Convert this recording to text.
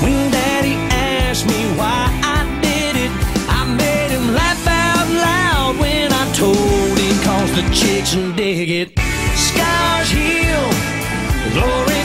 When Daddy asked me why I did it, I made him laugh out loud when I told him, 'cause the chicks dig it. Scars heal, glory